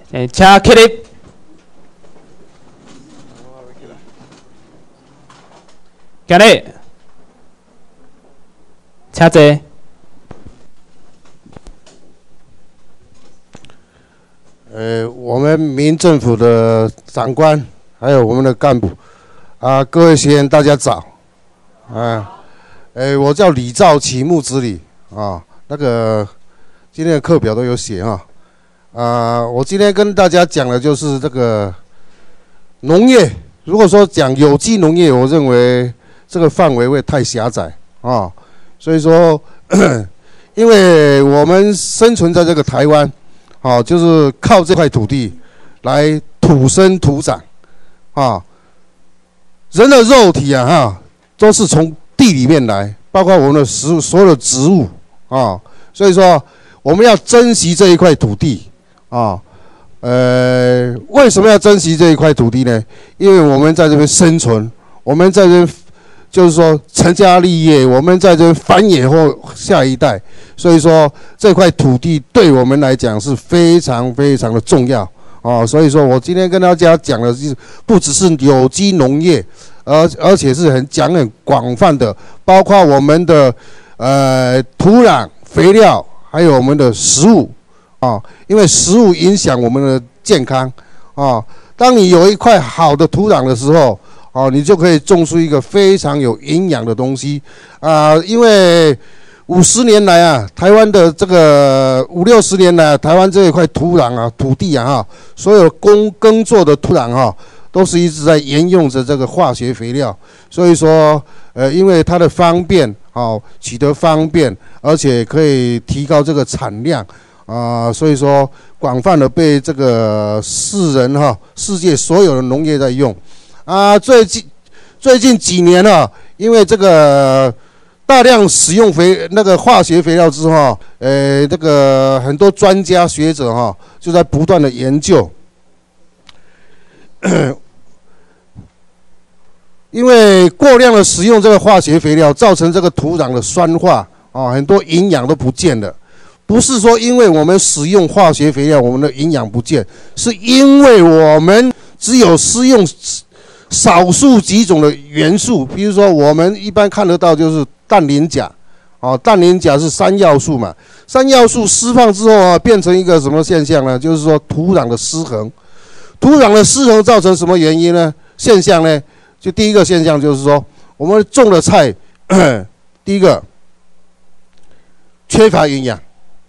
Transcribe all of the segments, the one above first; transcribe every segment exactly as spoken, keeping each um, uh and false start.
诶，请起立。今日，请坐。 呃，我们民政府的长官，还有我们的干部，啊，各位学员大家早，啊，呃，我叫李兆启，木子李啊，那个今天的课表都有写哈，啊，我今天跟大家讲的就是这个农业。如果说讲有机农业，我认为这个范围会太狭窄啊，所以说，因为我们生存在这个台湾。啊，就是靠这块土地来土生土长，啊，人的肉体啊，哈，都是从地里面来，包括我们的食物，所有的植物啊，所以说我们要珍惜这一块土地啊，呃，为什么要珍惜这一块土地呢？因为我们在这边生存，我们在这边就是说成家立业，我们在这边繁衍后下一代。所以说这块土地对我们来讲是非常非常的重要啊！所以说我今天跟大家讲的是，不只是有机农业，而而且是很讲很广泛的，包括我们的呃土壤、肥料，还有我们的食物啊，因为食物影响我们的健康啊。当你有一块好的土壤的时候，哦、啊，你就可以种出一个非常有营养的东西啊，因为。五十年来啊，台湾的这个五六十年来、啊，台湾这一块土壤啊、土地啊，哈，所有耕耕作的土壤哈、啊，都是一直在沿用着这个化学肥料。所以说，呃，因为它的方便，好、啊、取得方便，而且可以提高这个产量啊，所以说广泛的被这个世人哈、啊，世界所有的农业在用啊。最近最近几年啊，因为这个。大量使用肥那个化学肥料之后，呃，这个很多专家学者哈就在不断的研究，因为过量的使用这个化学肥料，造成这个土壤的酸化啊，很多营养都不见了。不是说因为我们使用化学肥料，我们的营养不见，是因为我们只有施用少数几种的元素，比如说我们一般看得到就是氮磷钾，哦，氮磷钾是三要素嘛，三要素释放之后啊，变成一个什么现象呢？就是说土壤的失衡，土壤的失衡造成什么原因呢？现象呢？就第一个现象就是说，我们种的菜，第一个缺乏营养，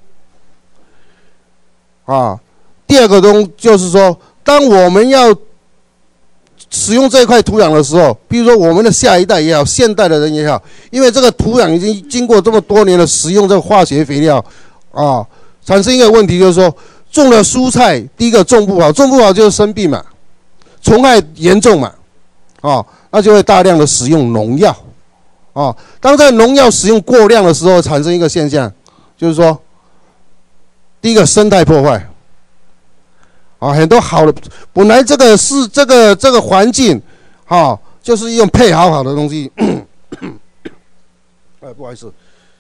啊，第二个东就是说，当我们要使用这块土壤的时候，比如说我们的下一代也好，现代的人也好，因为这个土壤已经经过这么多年的使用这个化学肥料，啊，产生一个问题就是说，种了蔬菜，第一个种不好，种不好就是生病嘛，虫害严重嘛，啊，那就会大量的使用农药，啊，当在农药使用过量的时候，产生一个现象，就是说，第一个生态破坏。啊，很多好的，本来这个是这个这个环境，哈、啊，就是用配好好的东西。哎，不好意思，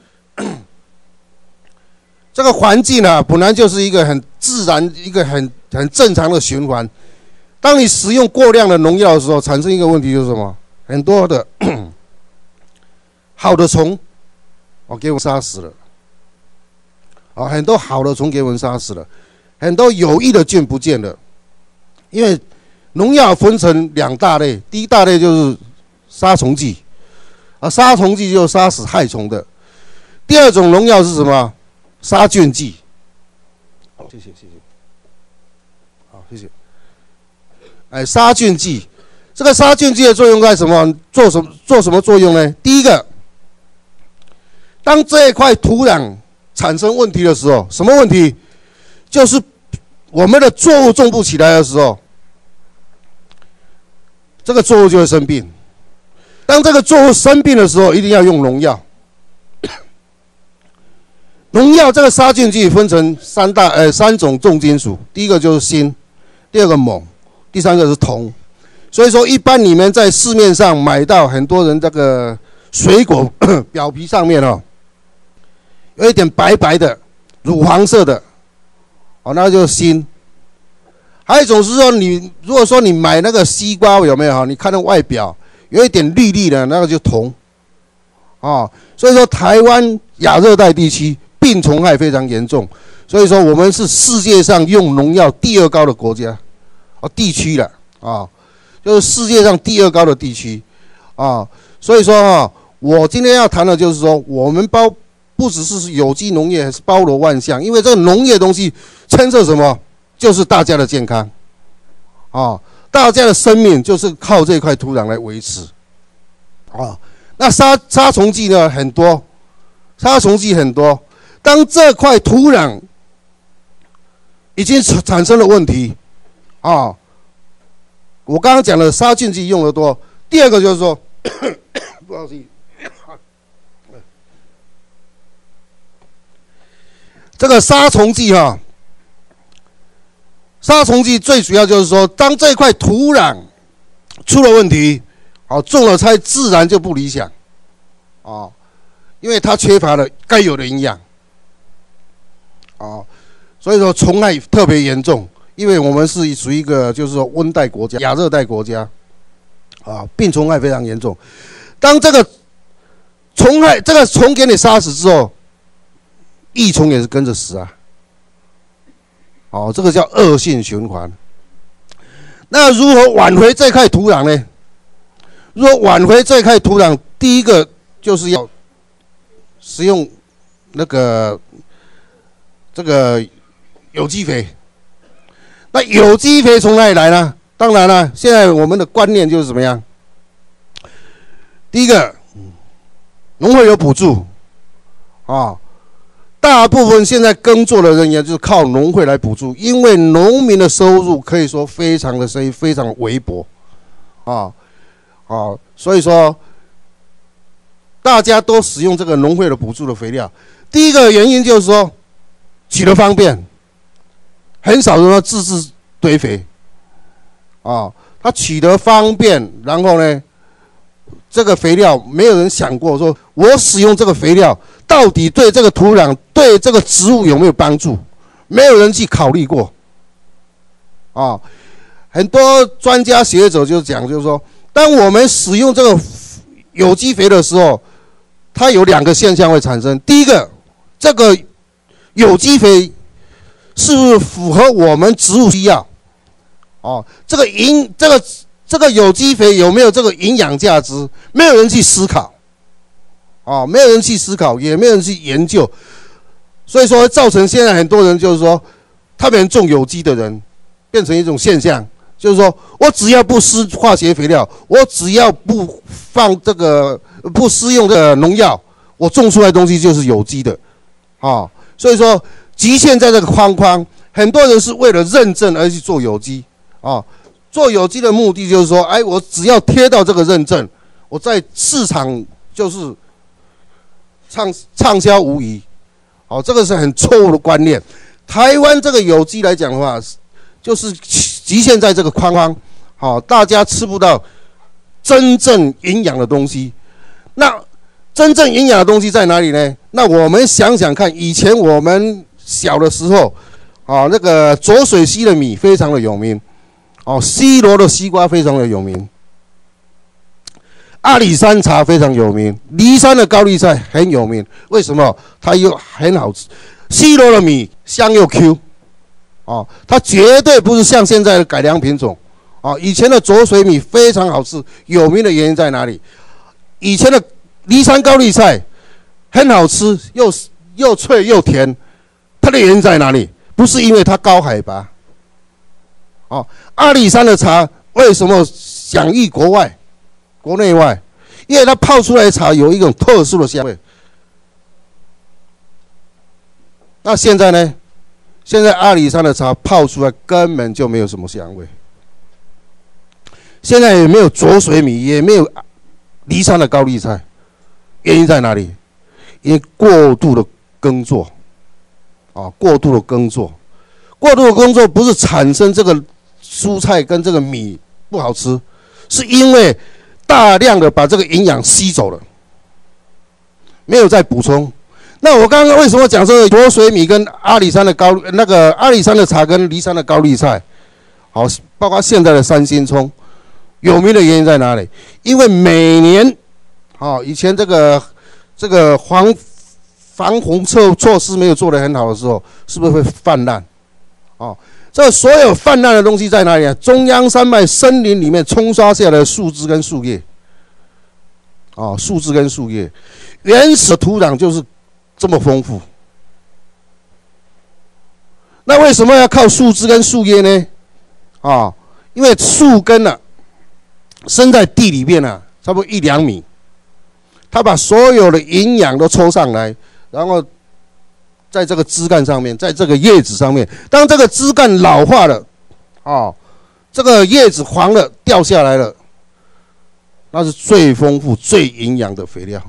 这个环境啊，本来就是一个很自然、一个很很正常的循环。当你使用过量的农药的时候，产生一个问题就是什么？很多的好的虫，哦，给我们杀死了。啊，很多好的虫给我们杀死了。很多有益的菌不见了，因为农药分成两大类，第一大类就是杀虫剂，啊，杀虫剂就是杀死害虫的。第二种农药是什么？杀菌剂。好，谢谢谢谢。好，谢谢。哎，杀菌剂，这个杀菌剂的作用干什么？做什么做什么作用呢？第一个，当这一块土壤产生问题的时候，什么问题？就是我们的作物种不起来的时候，这个作物就会生病。当这个作物生病的时候，一定要用农药。农药这个杀菌剂分成三大呃三种重金属，第一个就是锌，第二个锰，第三个是铜。所以说，一般你们在市面上买到很多人这个水果表皮上面哦，有一点白白的、乳黄色的。哦，那就是锌。 还有一种是说你如果说你买那个西瓜有没有哈？你看那外表有一点绿绿的，那个就铜。啊，所以说台湾亚热带地区病虫害非常严重，所以说我们是世界上用农药第二高的国家，啊地区了啊，就是世界上第二高的地区啊，所以说啊，我今天要谈的就是说，我们包不只是有机农业，还是包罗万象，因为这个农业东西牵涉什么，就是大家的健康，啊，大家的生命就是靠这块土壤来维持，啊。那杀杀虫剂呢很多，杀虫剂很多。当这块土壤已经产生了问题，啊，我刚刚讲的杀菌剂用得多。第二个就是说，不好意思，这个杀虫剂哈、啊，杀虫剂最主要就是说，当这块土壤出了问题。好，种了菜自然就不理想，啊，因为它缺乏了该有的营养，啊，所以说虫害特别严重。因为我们是属于一个就是说温带国家、亚热带国家，啊，病虫害非常严重。当这个虫害这个虫给你杀死之后，益虫也是跟着死啊，哦，这个叫恶性循环。那如何挽回这块土壤呢？如果挽回这块土壤，第一个就是要使用那个这个有机肥。那有机肥从哪里来呢？当然了，现在我们的观念就是怎么样？第一个，农会有补助啊，大部分现在耕作的人员就是靠农会来补助，因为农民的收入可以说非常的非非常微薄啊。啊，所以说大家都使用这个农会的补助的肥料。第一个原因就是说取得方便，很少人自制堆肥啊，它取得方便，然后呢，这个肥料没有人想过说，我使用这个肥料到底对这个土壤、对这个植物有没有帮助？没有人去考虑过啊。很多专家学者就讲，就是说。当我们使用这个有机肥的时候，它有两个现象会产生。第一个，这个有机肥是不是符合我们植物需要？哦，这个营这个这个有机肥有没有这个营养价值？没有人去思考，哦，没有人去思考，也没有人去研究，所以说造成现在很多人就是说，他们种有机的人变成一种现象。就是说我只要不施化学肥料，我只要不放这个不施用这个农药，我种出来的东西就是有机的，啊，所以说局限在这个框框，很多人是为了认证而去做有机，啊，做有机的目的就是说，哎，我只要贴到这个认证，我在市场就是畅畅销无疑，好，这个是很错误的观念。台湾这个有机来讲的话，就是局限在这个框框，好，大家吃不到真正营养的东西。那真正营养的东西在哪里呢？那我们想想看，以前我们小的时候，啊，那个浊水溪的米非常的有名，哦，西螺的西瓜非常的有名，阿里山茶非常有名，梨山的高丽菜很有名。为什么？它又很好吃。西螺的米香又 Q。哦，它绝对不是像现在的改良品种，哦，以前的浊水米非常好吃，有名的原因在哪里？以前的梨山高丽菜很好吃，又又脆又甜，它的原因在哪里？不是因为它高海拔，哦，阿里山的茶为什么享誉国外、国内外？因为它泡出来的茶有一种特殊的香味。那现在呢？现在阿里山的茶泡出来根本就没有什么香味，现在也没有浊水米，也没有梨山的高丽菜，原因在哪里？因为过度的耕作，啊，过度的耕作，过度的耕作不是产生这个蔬菜跟这个米不好吃，是因为大量的把这个营养吸走了，没有再补充。那我刚刚为什么讲这个浊水米跟阿里山的高那个阿里山的茶跟梨山的高丽菜， 好，包括现在的三星葱，有名的原因在哪里？因为每年，好，以前这个这个防防洪措措施没有做得很好的时候，是不是会泛滥？哦，这所有泛滥的东西在哪里啊？中央山脉森林里面冲刷下来的树枝跟树叶，哦，树枝跟树叶，原始的土壤就是这么丰富。那为什么要靠树枝跟树叶呢？啊、哦，因为树根呢、啊，生在地里面啊，差不多一两米，它把所有的营养都抽上来，然后在这个枝干上面，在这个叶子上面，当这个枝干老化了，哦，这个叶子黄了，掉下来了，那是最丰富、最营养的肥料，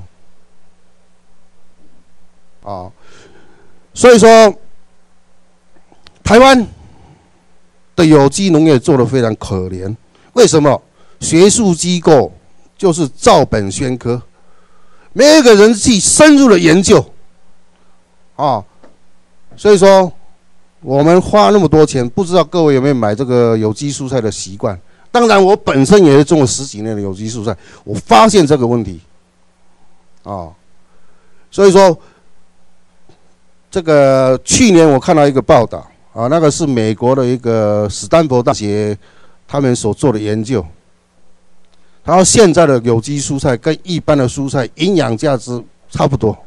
啊、哦，所以说，台湾的有机农业做得非常可怜。为什么？学术机构就是照本宣科，没有一个人去深入的研究，啊、哦，所以说我们花那么多钱，不知道各位有没有买这个有机蔬菜的习惯？当然，我本身也是种了十几年的有机蔬菜，我发现这个问题，啊、哦，所以说这个去年我看到一个报道。啊，那个是美国的一个史丹佛大学他们所做的研究。然后现在的有机蔬菜跟一般的蔬菜营养价值差不多。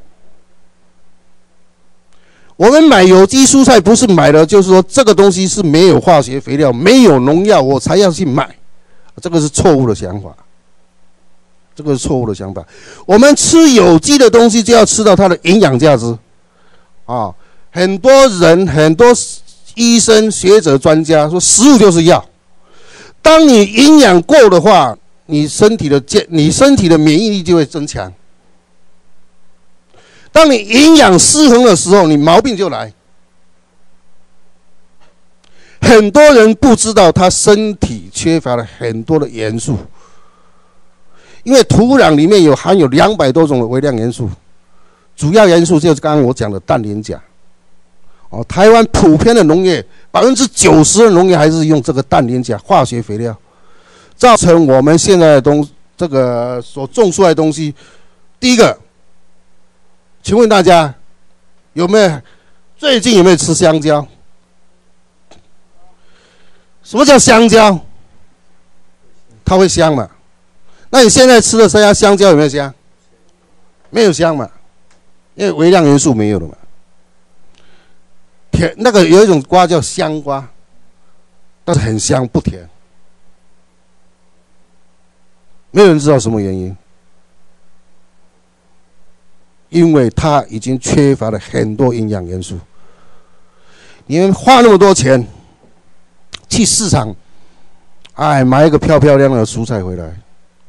我们买有机蔬菜不是买的，就是说这个东西是没有化学肥料、没有农药，我才要去买，这个是错误的想法。这个是错误的想法。我们吃有机的东西就要吃到它的营养价值。啊，很多人很多。医生、学者、专家说，食物就是药。当你营养够的话，你身体的健，你身体的免疫力就会增强。当你营养失衡的时候，你毛病就来。很多人不知道他身体缺乏了很多的元素，因为土壤里面有含有两百多种的微量元素，主要元素就是刚刚我讲的氮、磷、钾。哦，台湾普遍的农业，百分之九十的农业还是用这个氮、磷、钾化学肥料，造成我们现在的东这个所种出来的东西。第一个，请问大家有没有最近有没有吃香蕉？什么叫香蕉？它会香嘛？那你现在吃的这家香蕉有没有香？没有香嘛，因为微量元素没有了嘛。甜，那个有一种瓜叫香瓜，但是很香不甜，没有人知道什么原因，因为它已经缺乏了很多营养元素。你们花那么多钱去市场，哎，买一个漂漂亮亮的蔬菜回来，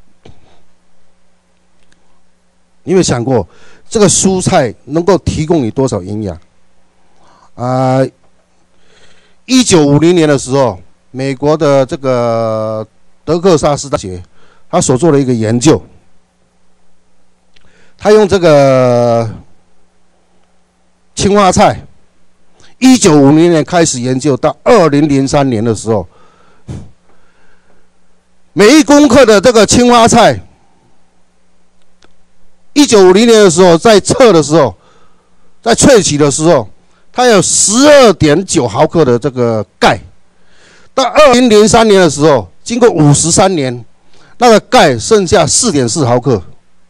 你有没有想过这个蔬菜能够提供你多少营养？啊，一九五零年的时候，美国的这个德克萨斯大学，他所做的一个研究，他用这个青花菜，一九五零年开始研究，到二零零三年的时候，每一公克的这个青花菜，一九五零年的时候在测的时候，在萃取的时候。它有十二点九毫克的这个钙，到二零零三年的时候，经过五十三年，那个钙剩下四点四毫克。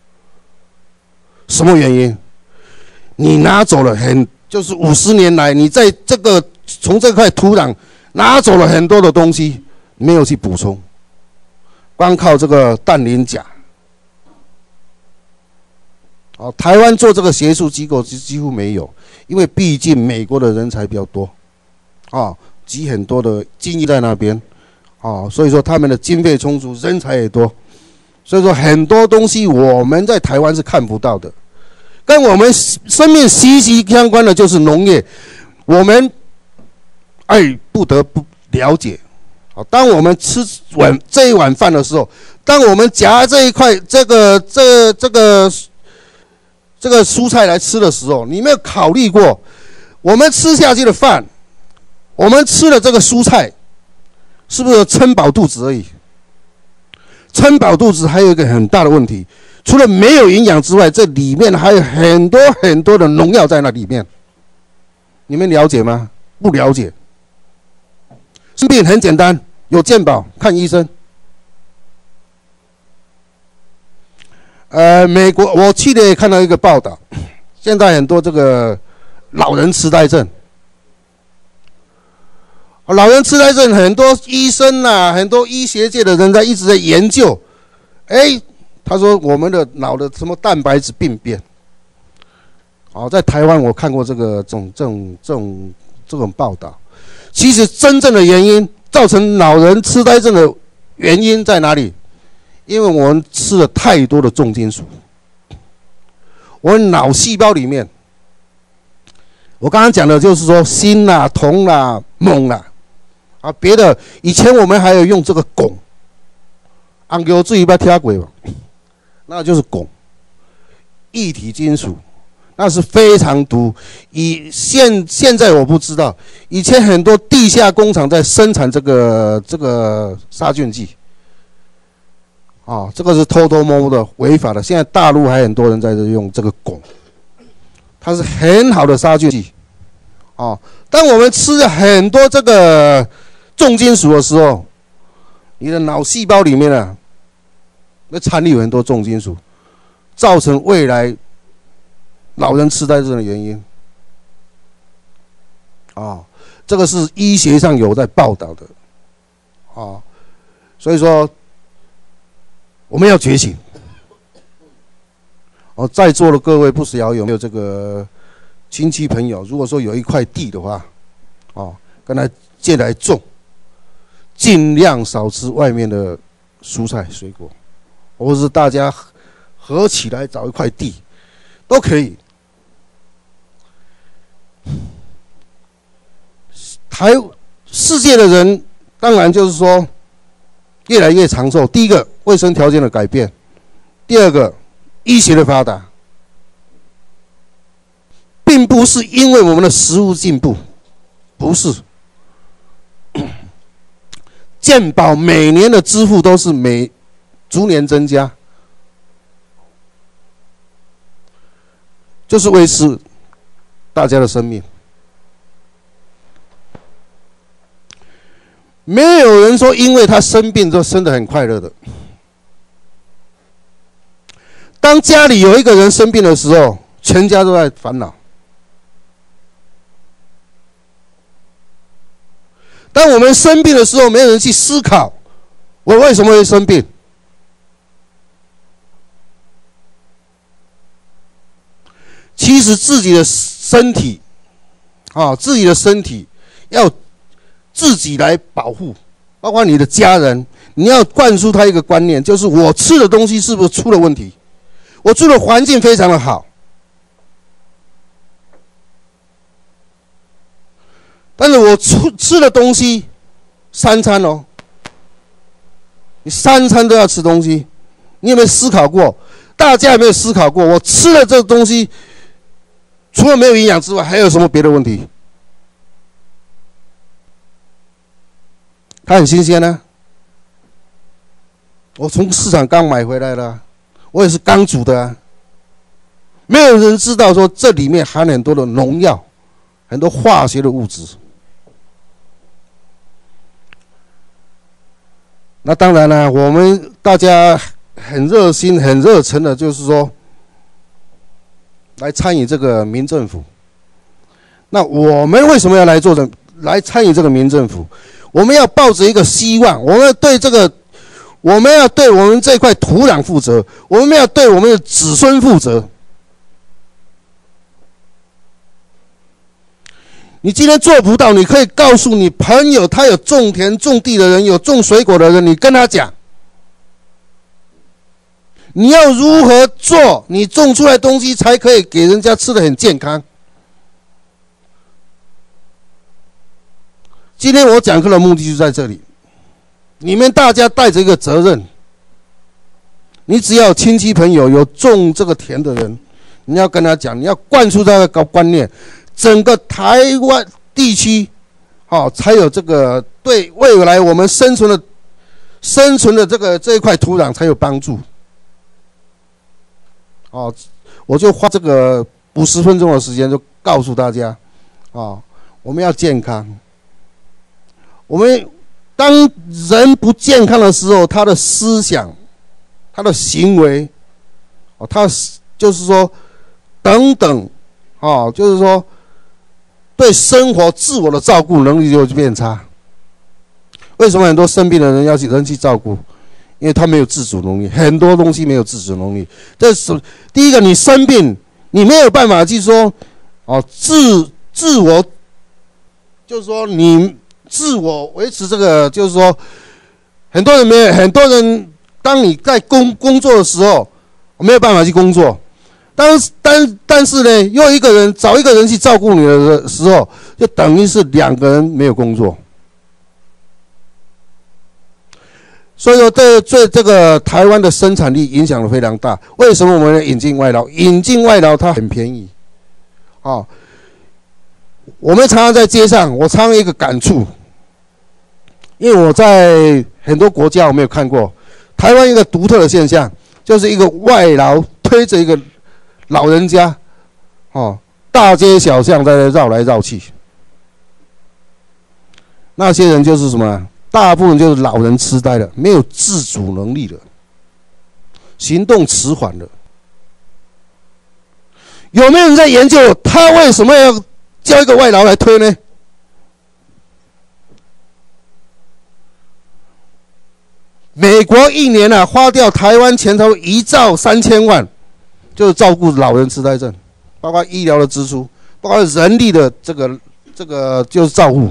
什么原因？你拿走了很，就是五十年来，你在这个从这块土壤拿走了很多的东西，没有去补充，光靠这个氮、磷、钾。哦，台湾做这个学术机构几几乎没有，因为毕竟美国的人才比较多，啊、哦，集很多的精英在那边，啊、哦，所以说他们的经费充足，人才也多，所以说很多东西我们在台湾是看不到的，跟我们生命息息相关的就是农业，我们哎不得不了解。好，当我们吃碗这一碗饭的时候，当我们夹这一块这个这这个。这个蔬菜来吃的时候，你没有考虑过，我们吃下去的饭，我们吃的这个蔬菜， 是不是撑饱肚子而已？撑饱肚子还有一个很大的问题，除了没有营养之外，这里面还有很多很多的农药在那里面。你们了解吗？不了解。生病很简单，有健保看医生。呃，美国我去年也看到一个报道，现在很多这个老人痴呆症。老人痴呆症，很多医生啊，很多医学界的人在一直在研究。哎，他说我们的脑的什么蛋白质病变。哦，在台湾我看过这个这种这种这种这种报道。其实真正的原因造成老人痴呆症的原因在哪里？因为我们吃了太多的重金属。我们脑细胞里面，我刚刚讲的就是说锌啦、铜啦、锰啦。啊，别的以前我们还有用这个汞，安哥自己不听过吧？那就是汞，液体金属，那是非常毒。以现现在我不知道，以前很多地下工厂在生产这个这个杀菌剂，啊，这个是偷偷摸摸的违法的。现在大陆还很多人在这用这个汞，它是很好的杀菌剂，啊，当我们吃了很多这个重金属的时候，你的脑细胞里面啊，那残留很多重金属，造成未来老人痴呆症的原因。啊，这个是医学上有在报道的，啊，所以说我们要觉醒。哦，在座的各位不晓有没有这个亲戚朋友，如果说有一块地的话，哦，跟他借来种。尽量少吃外面的蔬菜水果，或是大家合起来找一块地，都可以。台世界的人当然就是说越来越长寿。第一个，卫生条件的改变；第二个，医学的发达，并不是因为我们的食物进步，不是。健保每年的支付都是每逐年增加，就是维持大家的生命。没有人说因为他生病就生得很快乐的。当家里有一个人生病的时候，全家都在烦恼。当我们生病的时候，没有人去思考我为什么会生病。其实自己的身体，啊，自己的身体要自己来保护，包括你的家人，你要灌输他一个观念，就是我吃的东西是不是出了问题？我住的环境非常的好，但是我吃吃的东西，三餐哦，你三餐都要吃东西，你有没有思考过？大家有没有思考过？我吃的这个东西，除了没有营养之外，还有什么别的问题？它很新鲜呢、啊，我从市场刚买回来的、啊，我也是刚煮的啊。没有人知道说这里面含很多的农药，很多化学的物质。那当然了，我们大家很热心、很热忱的，就是说来参与这个民政府。那我们为什么要来做这来参与这个民政府？我们要抱着一个希望，我们要对这个，我们要对我们这块土壤负责，我们要对我们的子孙负责。你今天做不到，你可以告诉你朋友，他有种田种地的人，有种水果的人，你跟他讲，你要如何做，你种出来的东西才可以给人家吃得很健康。今天我讲课的目的就在这里，你们大家带着一个责任，你只要亲戚朋友有种这个田的人，你要跟他讲，你要灌输他的观念。整个台湾地区， 好、哦，才有这个对未来我们生存的生存的这个这一块土壤才有帮助。哦，我就花这个五十分钟的时间，就告诉大家，哦，我们要健康。我们当人不健康的时候，他的思想、他的行为，哦，他就是说等等，哦，就是说对生活自我的照顾能力就变差。为什么很多生病的人要去人去照顾？因为他没有自主能力，很多东西没有自主能力。这是第一个，你生病，你没有办法去说，哦，自自我，就是说你自我维持这个，就是说，很多人没有，很多人，当你在工工作的时候，没有办法去工作。但但但是呢，又一个人找一个人去照顾你的时候，就等于是两个人没有工作。所以说，这对这个台湾的生产力影响非常大。为什么我们要引进外劳？引进外劳它很便宜，哦，我们常常在街上，我常常有一个感触，因为我在很多国家我没有看过，台湾一个独特的现象，就是一个外劳推着一个老人家，哦，大街小巷在那绕来绕去，那些人就是什么？大部分就是老人痴呆了，没有自主能力了，行动迟缓了。有没有人在研究他为什么要叫一个外劳来推呢？美国一年啊花掉台湾钱超一兆三千万，就是照顾老人痴呆症，包括医疗的支出，包括人力的这个这个就是照顾。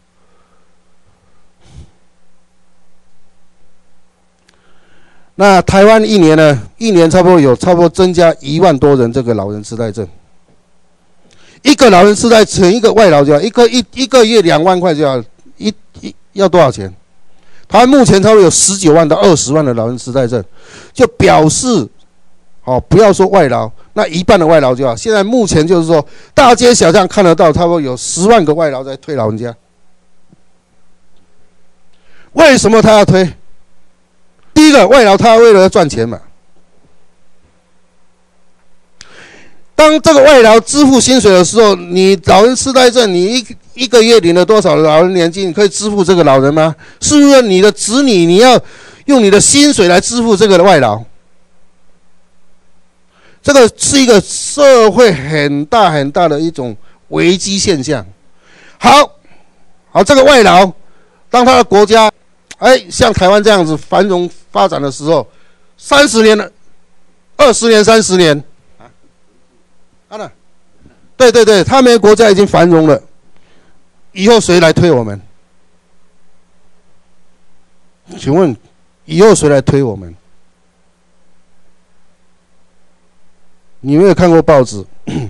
那台湾一年呢？一年差不多有差不多增加一万多人这个老人痴呆症。一个老人痴呆乘一个外劳就要一个一一个月两万块就要一一要多少钱？台湾目前差不多有十九万到二十万的老人痴呆症，就表示，哦，不要说外劳，那一半的外劳就好。现在目前就是说，大街小巷看得到，差不多有十万个外劳在推老人家。为什么他要推？第一个，外劳他为了赚钱嘛。当这个外劳支付薪水的时候，你老人痴呆症，你一一个月领了多少老人年金？你可以支付这个老人吗？是不是你的子女你要用你的薪水来支付这个外劳？这个是一个社会很大很大的一种危机现象。好，好，这个外劳，当他的国家，哎，像台湾这样子繁荣发展的时候，三十年了，二十年、三十年，啊，啊呢？对对对，他们国家已经繁荣了，以后谁来推我们？请问，以后谁来推我们？你没有看过报纸？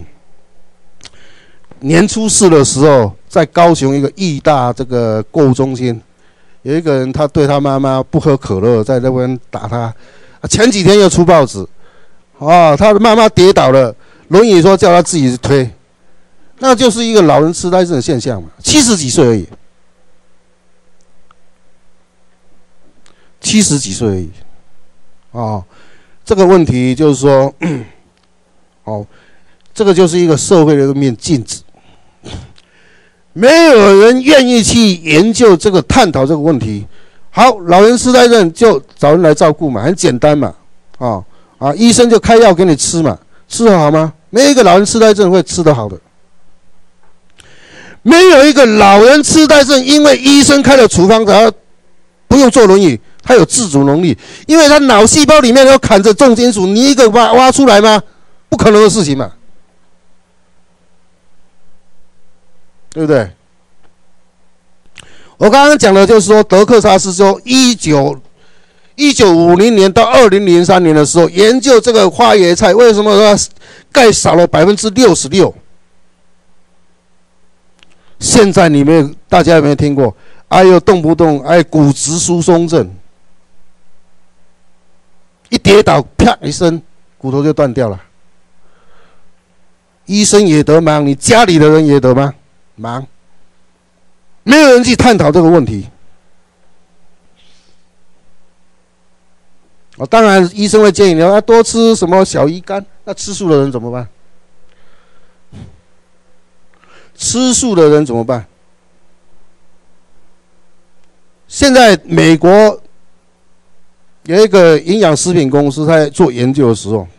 年初四的时候，在高雄一个义大这个购物中心。有一个人，他对他妈妈不喝可乐，在那边打他。前几天又出报纸，啊，他的妈妈跌倒了，轮椅说叫他自己去推，那就是一个老人痴呆症的现象嘛。七十几岁而已，七十几岁而已，啊，这个问题就是说，哦，这个就是一个社会的一面镜子。没有人愿意去研究这个、探讨这个问题。好，老人痴呆症就找人来照顾嘛，很简单嘛，啊、哦、啊，医生就开药给你吃嘛，吃得好吗？没有一个老人痴呆症会吃得好的，没有一个老人痴呆症因为医生开了处方，他不用坐轮椅，他有自主能力，因为他脑细胞里面要砍着重金属，你一个挖挖出来吗？不可能的事情嘛。对不对？我刚刚讲的就是说，德克萨斯州一九一九五零年到二零零三年的时候，研究这个花椰菜为什么它钙少了百分之六十六。现在你们大家有没有听过？哎呦，动不动哎骨质疏松症，一跌倒啪一声，骨头就断掉了。医生也得忙，你家里的人也得忙。忙， 没有人去探讨这个问题。哦，当然医生会建议你要多吃什么小鱼干，那吃素的人怎么办？吃素的人怎么办？现在美国有一个营养食品公司在做研究的时候，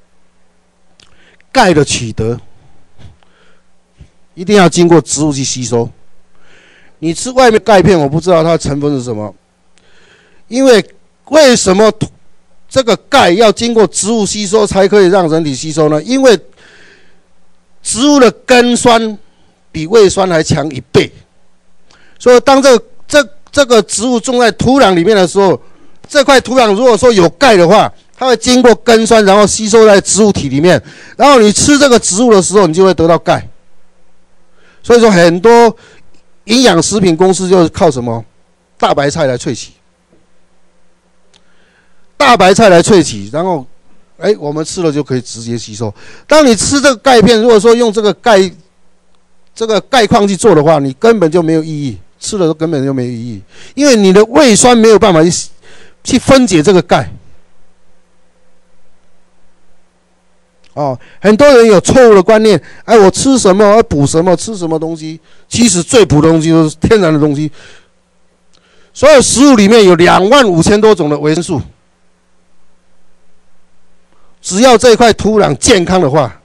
钙的取得一定要经过植物去吸收。你吃外面钙片，我不知道它的成分是什么，因为为什么这个钙要经过植物吸收才可以让人体吸收呢？因为植物的根酸比胃酸还强一倍，所以当这个这这个植物种在土壤里面的时候，这块土壤如果说有钙的话，它会经过根酸，然后吸收在植物体里面，然后你吃这个植物的时候，你就会得到钙。所以说，很多营养食品公司就是靠什么大白菜来萃取，大白菜来萃取，然后，哎，我们吃了就可以直接吸收。当你吃这个钙片，如果说用这个钙这个钙矿去做的话，你根本就没有意义，吃了根本就没有意义，因为你的胃酸没有办法去去分解这个钙。哦，很多人有错误的观念，哎，我吃什么，我补什么，吃什么东西，其实最补的东西都是天然的东西。所有食物里面有两万五千多种的维生素，只要这块土壤健康的话，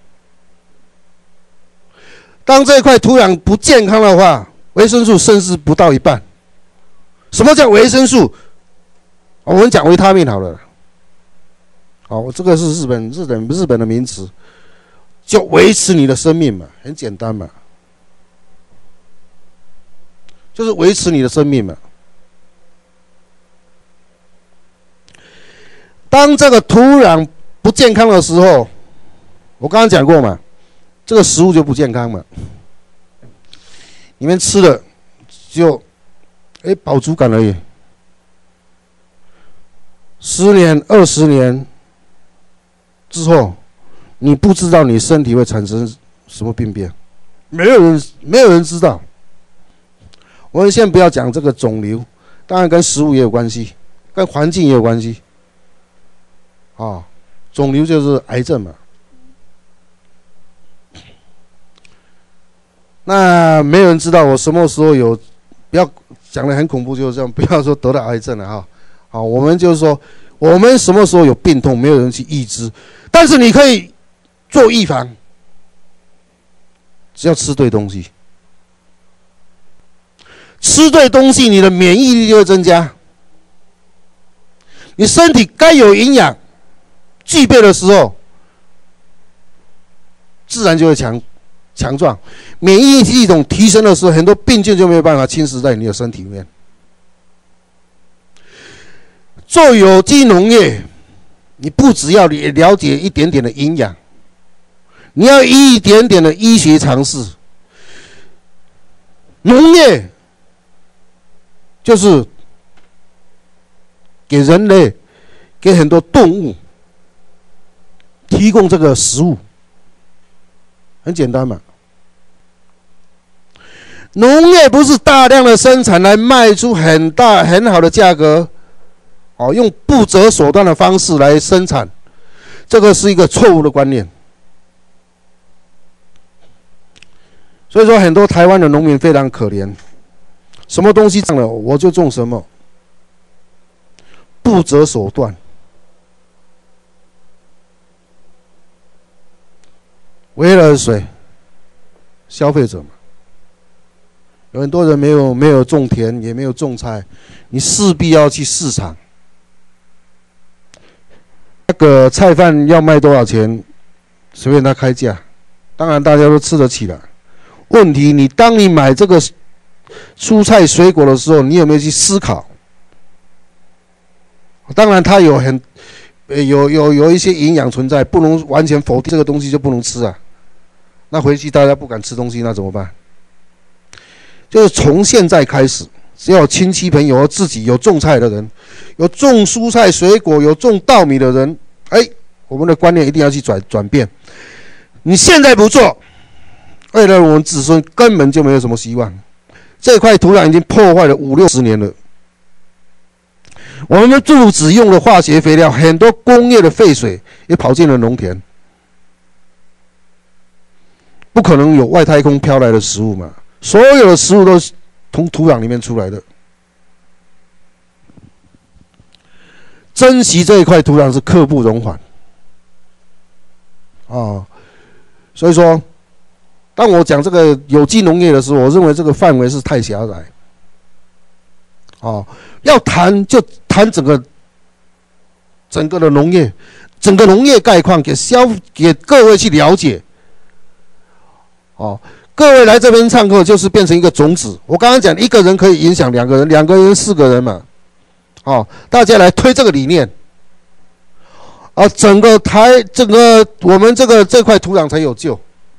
当这块土壤不健康的话，维生素甚至不到一半。什么叫维生素？我们讲维他命好了。哦，这个是日本日本日本的名词，就维持你的生命嘛，很简单嘛，就是维持你的生命嘛。当这个土壤不健康的时候，我刚刚讲过嘛，这个食物就不健康嘛，你们吃的就哎饱足感而已，十年二十年之后，你不知道你身体会产生什么病变，没有人没有人知道。我们先不要讲这个肿瘤，当然跟食物也有关系，跟环境也有关系。啊、哦，肿瘤就是癌症嘛。那没有人知道我什么时候有，不要讲得很恐怖，就是这样，不要说得到癌症了哈。好，我们就是说，我们什么时候有病痛，没有人去医治。但是你可以做预防，只要吃对东西。吃对东西，你的免疫力就会增加。你身体该有营养具备的时候，自然就会强强壮。免疫系统提升的时候，很多病菌就没有办法侵蚀在你的身体里面。做有机农业，你不只要了解一点点的营养，你要一点点的医学常识。农业就是给人类、给很多动物提供这个食物，很简单嘛。农业不是大量的生产来卖出很大很好的价格。哦，用不择手段的方式来生产，这个是一个错误的观念。所以说，很多台湾的农民非常可怜，什么东西涨了我就种什么，不择手段。为了谁？消费者嘛。有很多人没有没有种田，也没有种菜，你势必要去市场。那个菜贩要卖多少钱，随便他开价，当然大家都吃得起了。问题你当你买这个蔬菜水果的时候，你有没有去思考？当然它有很呃有有有一些营养存在，不能完全否定这个东西就不能吃啊。那回去大家不敢吃东西，那怎么办？就是从现在开始，只要有亲戚朋友、自己有种菜的人，有种蔬菜水果、有种稻米的人，哎，我们的观念一定要去转转变。你现在不做，未来我们子孙根本就没有什么希望。 这块土壤已经破坏了五六十年了。我们政府只用了化学肥料，很多工业的废水也跑进了农田。不可能有外太空飘来的食物嘛？所有的食物都是从土壤里面出来的。珍惜这一块土壤是刻不容缓。啊，所以说，当我讲这个有机农业的时候，我认为这个范围是太狭窄。哦，要谈就谈整个整个的农业，整个农业概况给消给各位去了解。哦，各位来这边上课就是变成一个种子。我刚刚讲一个人可以影响两个人，两个人四个人嘛。哦，大家来推这个理念。啊，整个台整个我们这个这块土壤才有救。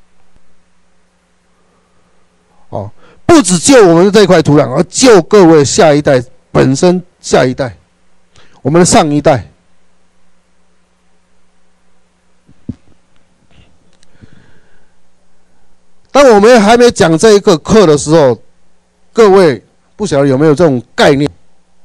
哦。不只救我们的这块土壤，而救各位下一代本身，下一代，我们的上一代。当我们还没讲这一个课的时候，各位不晓得有没有这种概念？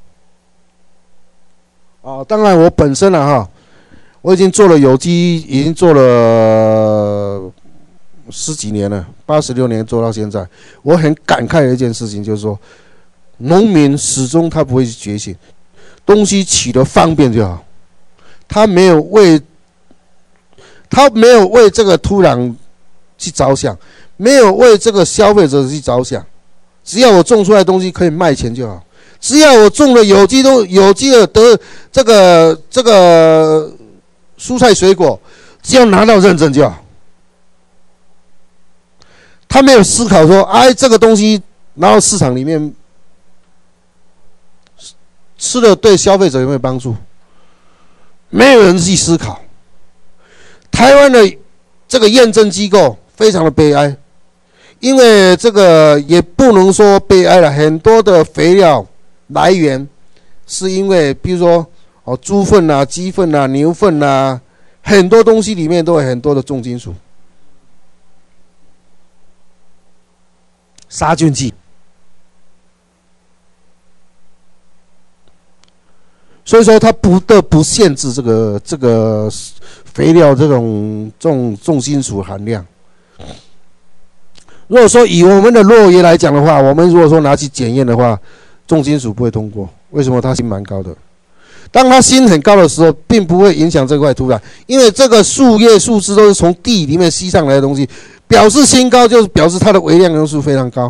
啊，当然我本身啊哈，我已经做了有机，已经做了十几年了，八十六年做到现在，我很感慨的一件事情就是说，农民始终他不会去觉醒，东西取得方便就好，他没有为，他没有为这个土壤去着想，没有为这个消费者去着想，只要我种出来的东西可以卖钱就好，只要我种了有机都有机的得这个这个蔬菜水果，只要拿到认证就好。他没有思考说，哎，这个东西拿到市场里面吃了对消费者有没有帮助？没有人去思考。台湾的这个验证机构非常的悲哀，因为这个也不能说悲哀了，很多的肥料来源是因为，比如说哦，猪粪啊、鸡粪啊、牛粪啊，很多东西里面都有很多的重金属。杀菌剂，所以说它不得不限制这个这个肥料这种这种重金属含量。如果说以我们的落叶来讲的话，我们如果说拿去检验的话，重金属不会通过。为什么？它锌蛮高的。当它锌很高的时候，并不会影响这块土壤，因为这个树叶树枝都是从地里面吸上来的东西。表示锌高，就是表示它的微量元素非常高。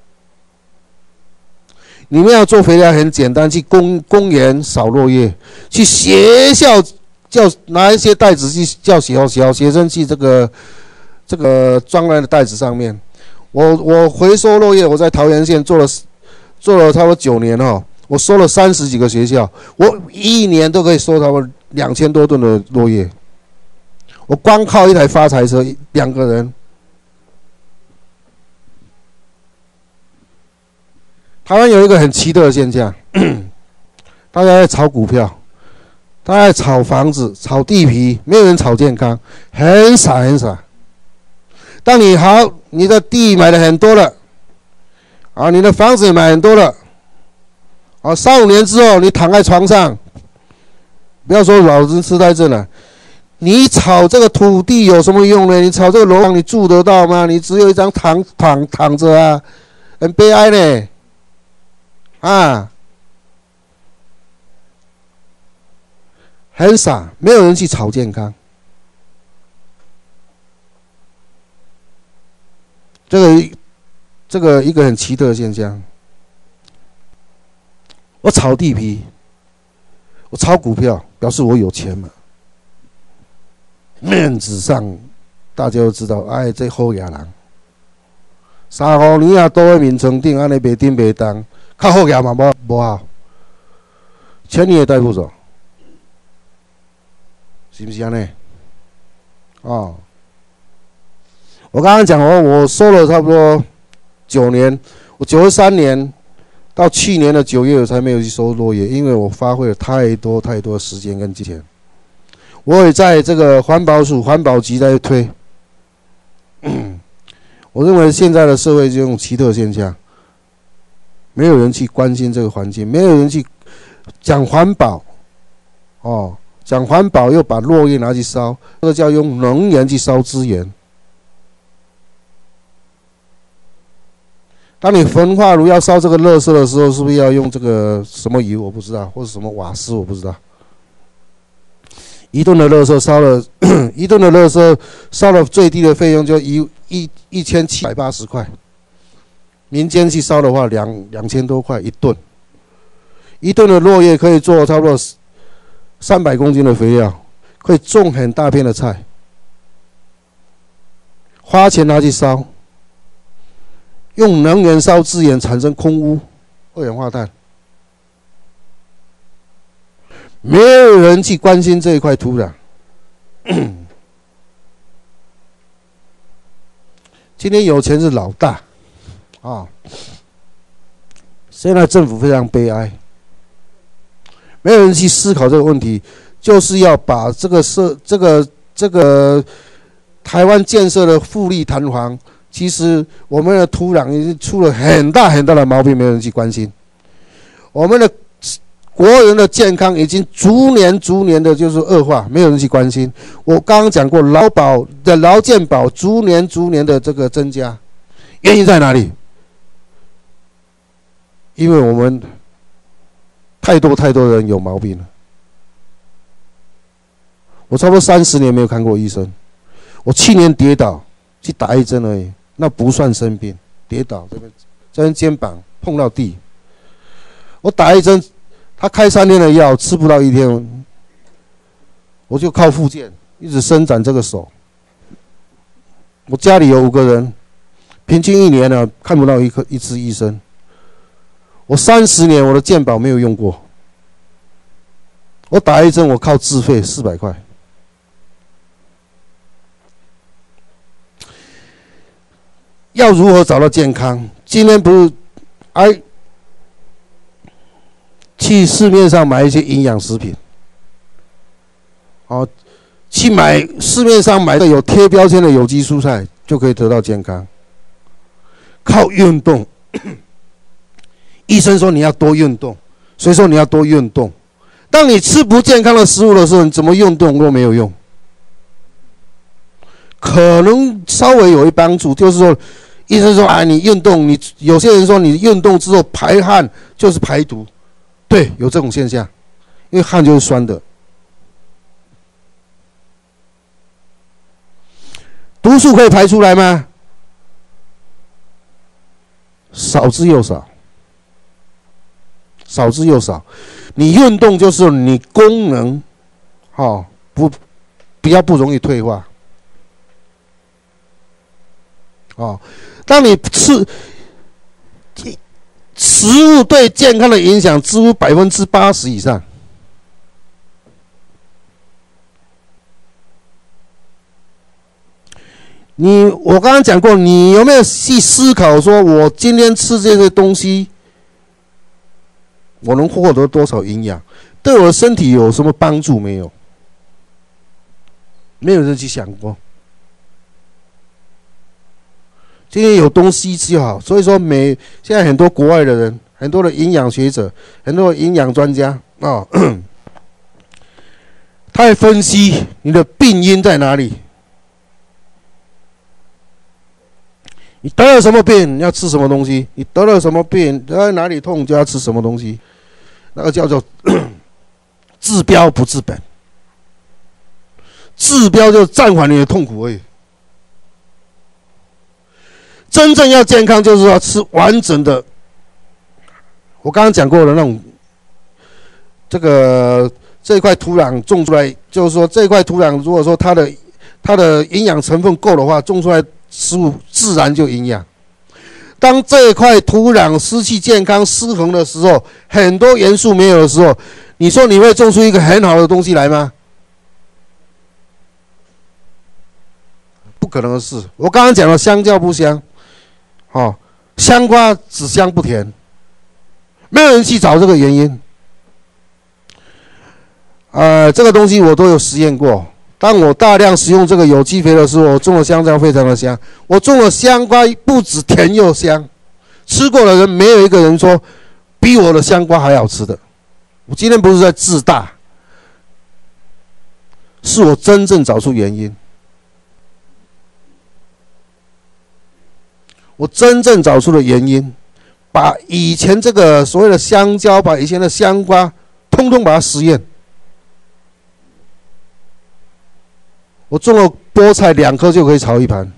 你们要做肥料很简单，去公公园扫落叶，去学校叫拿一些袋子去叫小小学生去这个这个装在的袋子上面。我我回收落叶，我在桃园县做了做了差不多九年哦，我收了三十几个学校，我一年都可以收差不多两千多吨的落叶。我光靠一台发财车，两个人。台湾有一个很奇特的现象，大家在炒股票，大家在炒房子、炒地皮，没有人炒健康，很傻很傻。当你好，你的地买了很多了，啊，你的房子也买很多了，啊，三五年之后你躺在床上，不要说老人痴呆症了，你炒这个土地有什么用呢？你炒这个楼房你住得到吗？你只有一张躺躺躺着啊，很悲哀呢。啊，很傻，没有人去炒健康。这个，这个一个很奇特的现象。我炒地皮，我炒股票，表示我有钱嘛。面子上，大家都知道，哎，这好野人。三五年啊，倒在面床顶，安尼袂顶袂动。较好业嘛，无无好，钱你也带不走，是不是安尼？哦，我刚刚讲哦，我收了差不多九年，我九十三年到去年的九月我才没有去收落叶，因为我花费了太多太多的时间跟金钱。我也在这个环保署、环保局在推。我认为现在的社会这种奇特现象。 没有人去关心这个环境，没有人去讲环保，哦，讲环保又把落叶拿去烧，这个叫用能源去烧资源。当你焚化炉要烧这个垃圾的时候，是不是要用这个什么油？我不知道，或者什么瓦斯，我不知道。一吨的垃圾烧了，一吨的垃圾烧了最低的费用就一一一千七百八十块。民间去烧的话，两两千多块一吨。一吨的落叶可以做差不多三百公斤的肥料，可以种很大片的菜。花钱拿去烧。用能源烧资源产生空污、二氧化碳，没有人去关心这一块土壤。今天有钱是老大，啊！现在政府非常悲哀，没有人去思考这个问题，就是要把这个社、这个、这个台湾建设的富丽堂皇。其实我们的土壤已经出了很大很大的毛病，没有人去关心。我们的国人的健康已经逐年逐年的就是恶化，没有人去关心。我刚刚讲过，劳保的劳健保逐年逐年的这个增加，原因在哪里？因为我们太多太多人有毛病了。我差不多三十年没有看过医生，我去年跌倒去打一针而已。那不算生病，跌倒这边这边肩膀碰到地，我打一针，他开三天的药，吃不到一天，我就靠复健一直伸展这个手。我家里有五个人，平均一年呢看不到一个一次医生。我三十年我的健保没有用过，我打一针我靠自费四百块。要如何找到健康？今天不是，哎，去市面上买一些营养食品，哦，去买市面上买的有贴标签的有机蔬菜，就可以得到健康。靠运动，医生说你要多运动，所以说你要多运动。当你吃不健康的食物的时候，你怎么运动都没有用。可能稍微有一帮助，就是说。医生说：“啊，你运动，你有些人说你运动之后排汗就是排毒，对，有这种现象，因为汗就是酸的。毒素可以排出来吗？少之又少，少之又少。你运动就是你功能，哦，不比较不容易退化。哦。”当你吃食物对健康的影响几乎百分之八十以上，你我刚刚讲过，你有没有去思考说，我今天吃这些东西，我能获得多少营养，对我的身体有什么帮助没有？没有人去想过。今天有东西就好，所以说每现在很多国外的人，很多的营养学者，很多的营养专家啊，哦，他会分析你的病因在哪里，你得了什么病要吃什么东西，你得了什么病得了哪里痛就要吃什么东西，那个叫做治标不治本，治标就暂缓你的痛苦而已。真正要健康，就是要吃完整的。我刚刚讲过的那种，这个这块土壤种出来，就是说这块土壤，如果说它的它的营养成分够的话，种出来食物自然就营养。当这块土壤失去健康、失衡的时候，很多元素没有的时候，你说你会种出一个很好的东西来吗？不可能的事。我刚刚讲了，香蕉不香。哦，香瓜只香不甜，没有人去找这个原因。呃，这个东西我都有实验过。当我大量使用这个有机肥的时候，我种的香蕉非常的香。我种的香瓜不止甜又香， 吃过的人没有一个人说比我的香瓜还好吃的。我今天不是在自大，是我真正找出原因。我真正找出的原因，把以前这个所谓的香蕉，把以前的香瓜，通通把它实验。我种了菠菜，两颗就可以炒一盘，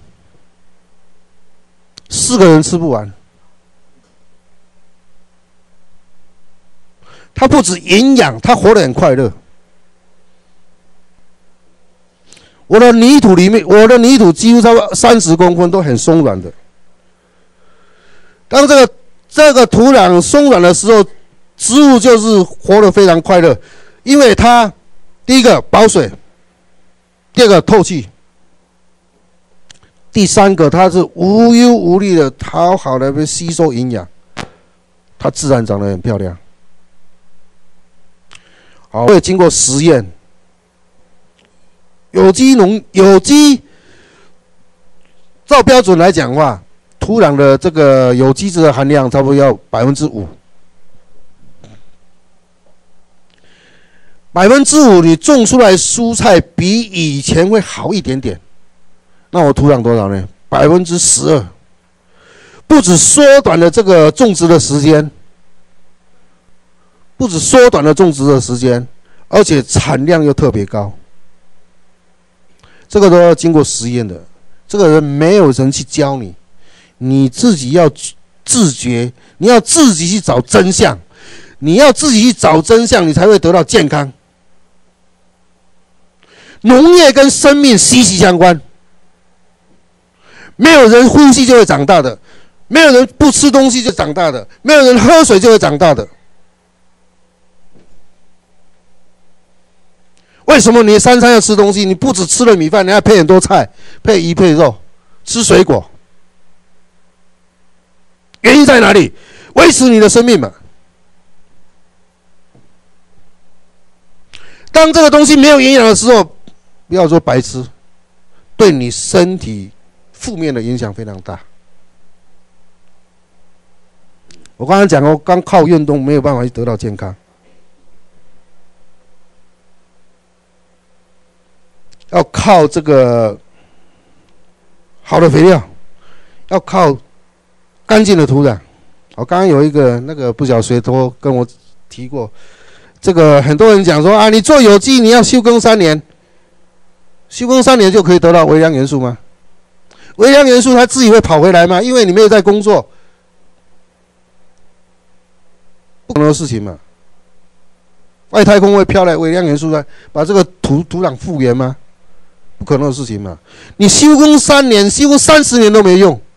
四个人吃不完。它不止营养，它活得很快乐。我的泥土里面，我的泥土几乎超过三十公分，都很松软的。当这个这个土壤松软的时候，植物就是活得非常快乐，因为它第一个保水，第二个透气，第三个它是无忧无虑的，好好的吸收营养，它自然长得很漂亮。好，我也经过实验，有机农有机照标准来讲的话，土壤的这个有机质的含量差不多要百分之五，百分之五你种出来蔬菜比以前会好一点点。那我土壤多少呢？百分之十二，不止缩短了这个种植的时间，不止缩短了种植的时间，而且产量又特别高。这个都要经过实验的，这个人没有人去教你。你自己要自觉，你要自己去找真相，你要自己去找真相，你才会得到健康。农业跟生命息息相关，没有人呼吸就会长大的，没有人不吃东西就长大的，没有人喝水就会长大的。为什么你三餐要吃东西？你不只吃了米饭，你还配很多菜，配鱼配肉，吃水果。原因在哪里？维持你的生命嘛。当这个东西没有营养的时候，不要说白吃，对你身体负面的影响非常大。我刚才讲过，刚靠运动没有办法去得到健康，要靠这个好的肥料，要靠干净的土壤。我刚刚有一个那个不晓得谁都跟我提过，这个很多人讲说啊，你做有机你要休耕三年，休耕三年就可以得到微量元素吗？微量元素它自己会跑回来吗？因为你没有在工作，不可能的事情嘛。外太空会飘来微量元素来把这个土土壤复原吗？不可能的事情嘛。你休耕三年，休耕三十年都没用。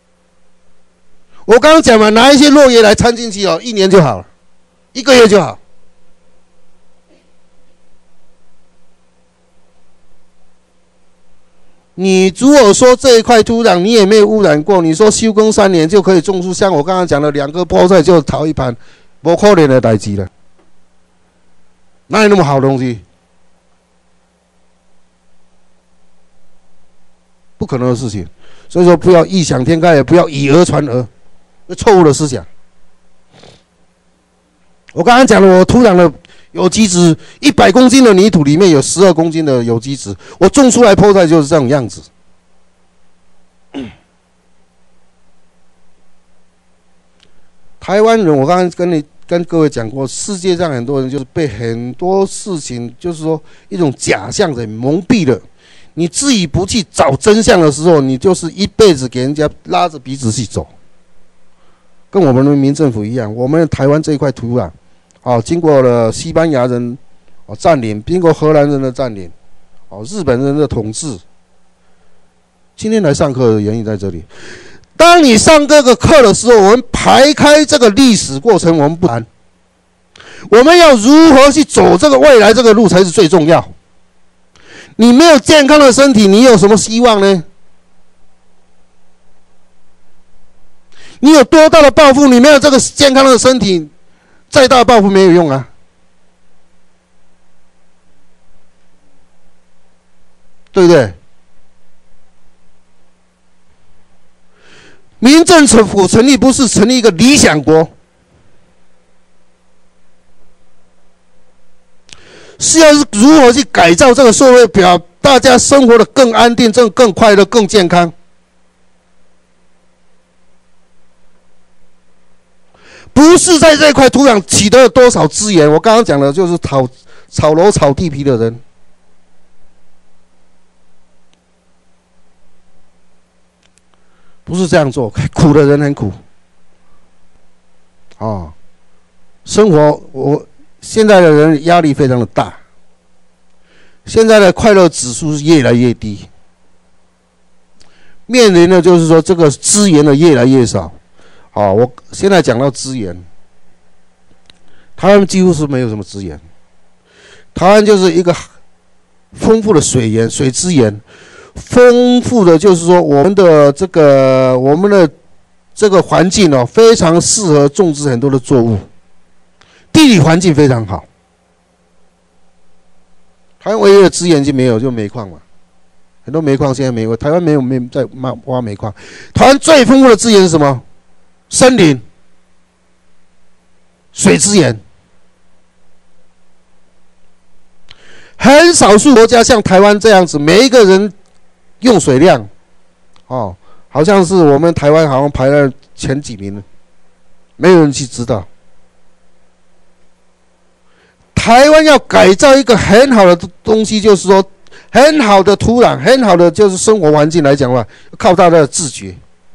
我刚刚讲嘛，拿一些落叶来掺进去哦，一年就好了，一个月就好。你如果说这一块土壤你也没有污染过，你说休耕三年就可以种出像我刚刚讲的两个菠菜就炒一盘，不可能的代志了，哪有那么好的东西？不可能的事情。所以说不要异想天开，也不要以讹传讹。错误的思想。我刚刚讲了，我土壤的有机质，一百公斤的泥土里面有十二公斤的有机质，我种出来菠菜就是这种样子。台湾人，我刚刚跟你跟各位讲过，世界上很多人就是被很多事情，就是说一种假象给蒙蔽了。你自己不去找真相的时候，你就是一辈子给人家拉着鼻子去走。跟我们的民政府一样，我们台湾这一块土壤，哦，经过了西班牙人哦占领，经过荷兰人的占领，哦，日本人的统治。今天来上课的原因在这里。当你上这个课的时候，我们排开这个历史过程，我们不谈，我们要如何去走这个未来这个路才是最重要。你没有健康的身体，你有什么希望呢？你有多大的抱负？你没有这个健康的身体，再大的抱负没有用啊，对不对？ 民政府成立不是成立一个理想国，是要如何去改造这个社会，表大家生活的更安定、更更快乐、更健康。不是在这块土壤取得了多少资源，我刚刚讲的就是炒炒楼、炒地皮的人。不是这样做，苦的人很苦。啊、哦，生活我现在的人压力非常的大，现在的快乐指数是越来越低，面临的就是说这个资源的越来越少。好、哦，我现在讲到资源，台湾几乎是没有什么资源，台湾就是一个丰富的水源、水资源。丰富的就是说，我们的这个我们的这个环境哦，非常适合种植很多的作物，地理环境非常好。台湾唯一的资源就没有，就煤矿嘛，很多煤矿现在没有，台湾没有没在挖煤矿。台湾最丰富的资源是什么？森林、水资源。很少数国家像台湾这样子，每一个人用水量，哦，好像是我们台湾好像排在前几名，没有人去知道。台湾要改造一个很好的东西，就是说很好的土壤，很好的就是生活环境来讲的话，靠大家的自觉。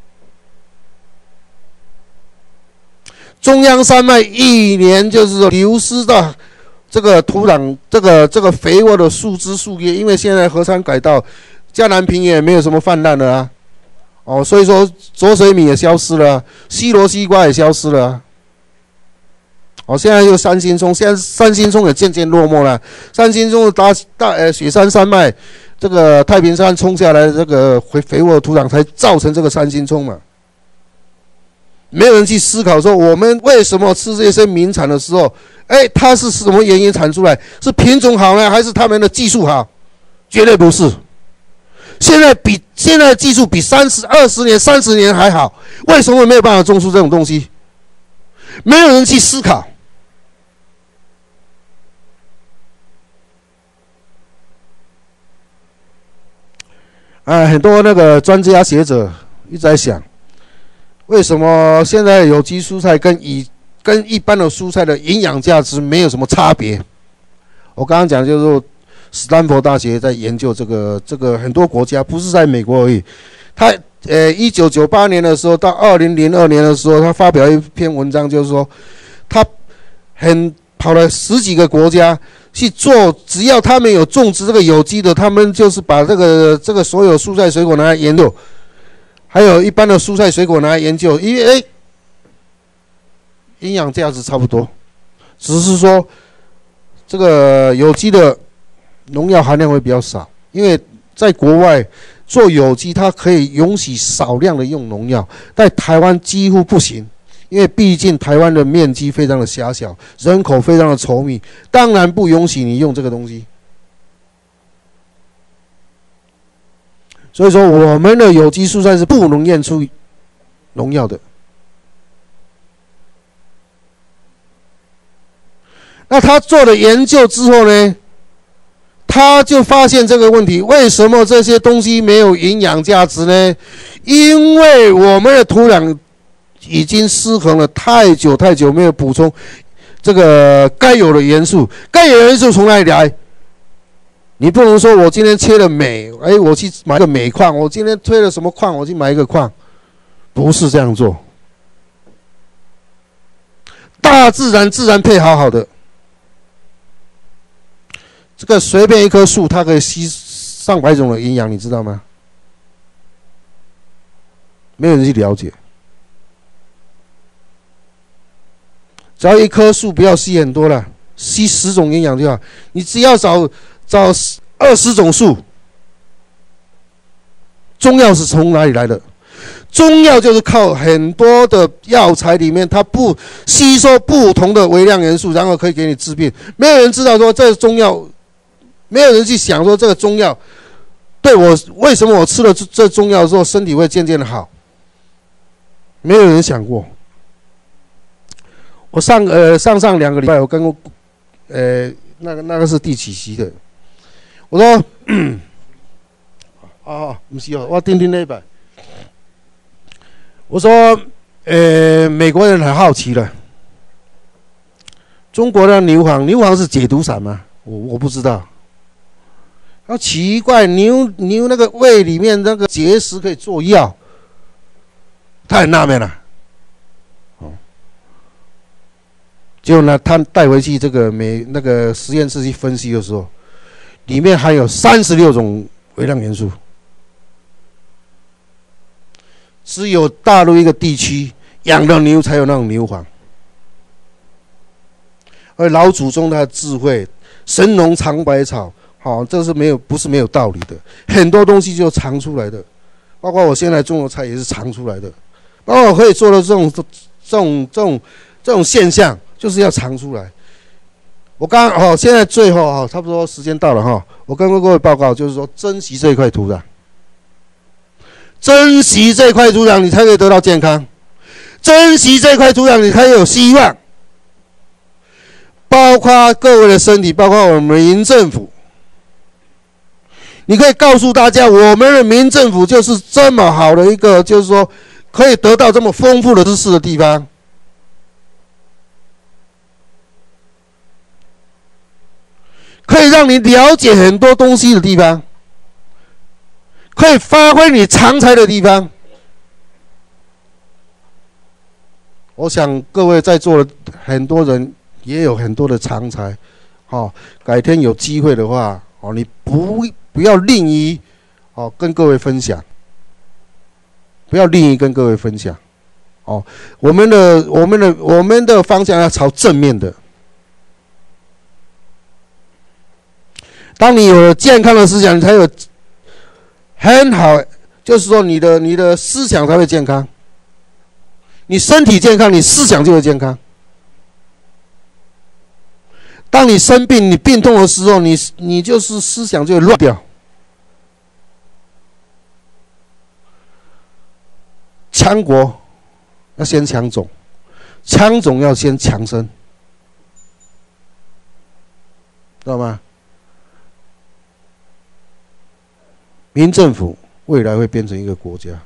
中央山脉一年就是说流失到这个土壤，这个这个肥沃的树枝树叶，因为现在河川改道。嘉南平原也没有什么泛滥了啊，哦，所以说左水米也消失了、啊，西螺西瓜也消失了、啊，哦，现在又三星葱，现在三星葱也渐渐落寞了。三星葱的大大呃雪山山脉，这个太平山冲下来的这个肥肥沃的土壤，才造成这个三星葱嘛。没有人去思考说，我们为什么吃这些名产的时候，哎，它是什么原因产出来？是品种好呢，还是他们的技术好？绝对不是。现在比现在的技术比三十二十年、三十年还好，为什么没有办法种出这种东西？没有人去思考。啊，很多那个专家学者一直在想，为什么现在有机蔬菜跟以跟一般的蔬菜的营养价值没有什么差别？我刚刚讲就是说。斯坦福大学在研究这个，这个很多国家不是在美国而已。他呃，一九九八年的时候到二零零二年的时候，他发表一篇文章，就是说，他很跑了十几个国家去做，只要他们有种植这个有机的，他们就是把这个这个所有蔬菜水果拿来研究，还有一般的蔬菜水果拿来研究，因为哎，营养价值差不多，只是说这个有机的。农药含量会比较少，因为在国外做有机，它可以允许少量的用农药，在台湾几乎不行，因为毕竟台湾的面积非常的狭小，人口非常的稠密，当然不允许你用这个东西。所以说，我们的有机蔬菜是不能验出农药的。那他做了研究之后呢？他就发现这个问题，为什么这些东西没有营养价值呢？因为我们的土壤已经失衡了太久太久，没有补充这个该有的元素。该有的元素从哪里来？你不能说我今天缺了镁，哎，我去买个镁矿；我今天缺了什么矿，我去买一个矿，不是这样做。大自然自然配好好的。这个随便一棵树，它可以吸上百种的营养，你知道吗？没有人去了解。只要一棵树不要吸很多了，吸十种营养就好。你只要找找二十种树，中药是从哪里来的？中药就是靠很多的药材里面，它不吸收不同的微量元素，然后可以给你治病。没有人知道说这中药。没有人去想说这个中药对我为什么我吃了这这中药之后身体会渐渐的好， 没有人想过。我上呃上上两个礼拜，我跟我呃那个那个是第几期的？我说，啊，不是哦，我听听那版。我说，呃，美国人很好奇了，中国的牛黄，牛黄是解毒散吗？我我不知道。啊，奇怪，牛牛那个胃里面那个结石可以做药，他很纳闷了。哦，结果呢，他带回去这个美那个实验室去分析的时候，里面含有三十六种微量元素。只有大陆一个地区养的牛才有那种牛黄，而老祖宗他的智慧，神农尝百草，好、哦，这是没有不是没有道理的，很多东西就尝出来的，包括我现在中国菜也是尝出来的，包括我可以做的这种这种这种这种现象，就是要尝出来。我刚哦，现在最后哦，差不多时间到了哈、哦，我跟各位报告，就是说珍惜这一块土壤。珍惜这块土壤，你才可以得到健康；珍惜这块土壤，你才有希望。包括各位的身体，包括我们民政府，你可以告诉大家，我们的民政府就是这么好的一个，就是说可以得到这么丰富的知识的地方。可以让你了解很多东西的地方。可以发挥你长才的地方。我想各位在座的很多人也有很多的长才，哦，改天有机会的话，哦，你不不要吝于，哦，跟各位分享，不要吝于跟各位分享，哦，我们的我们的我们的方向要朝正面的。当你有了健康的思想，你才有。很好，就是说你的你的思想才会健康，你身体健康，你思想就会健康。当你生病、你病痛的时候，你你就是思想就会乱掉。强国要先强种，强种要先强身，知道吗？民政府未来会变成一个国家，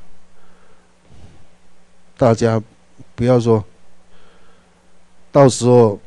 大家不要说，到时候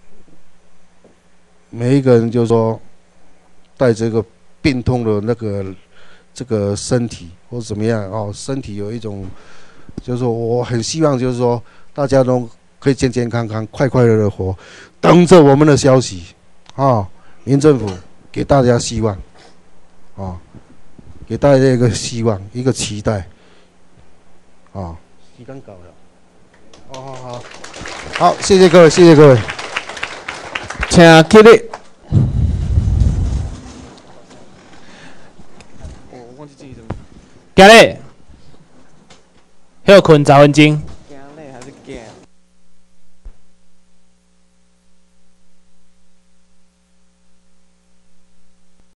每一个人就说带着一个病痛的那个这个身体或怎么样哦，身体有一种，就是说我很希望就是说大家都可以健健康康、快快乐乐活，等着我们的消息啊、哦！民政府给大家希望啊。哦，给大家一个希望，一个期待，啊，时间到了，好好好，好，谢谢各位，谢谢各位， 请起立。今日休困十分钟。